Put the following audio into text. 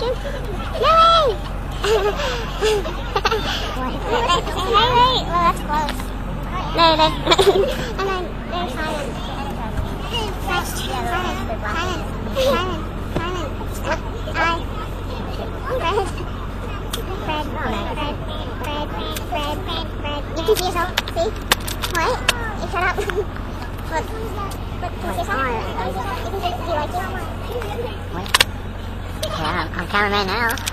picture? No way! Wait. Well, that's close. No. And then there's Simon. Fred. You can see yourself. See? What? You shut up. Look. Can you see yourself? You can see, do you like it? What? Yeah, I'm cameraman now.